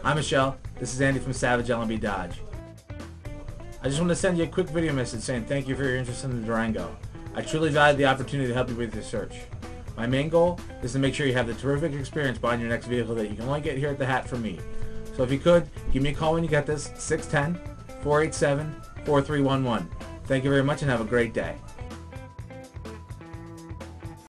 Hi Michelle, this is Andy from Savage LMB Dodge. I just want to send you a quick video message saying thank you for your interest in the Durango. I truly value the opportunity to help you with your search. My main goal is to make sure you have the terrific experience buying your next vehicle that you can only get here at the Hat from me. So if you could, give me a call when you get this, 610-487-4311. Thank you very much and have a great day.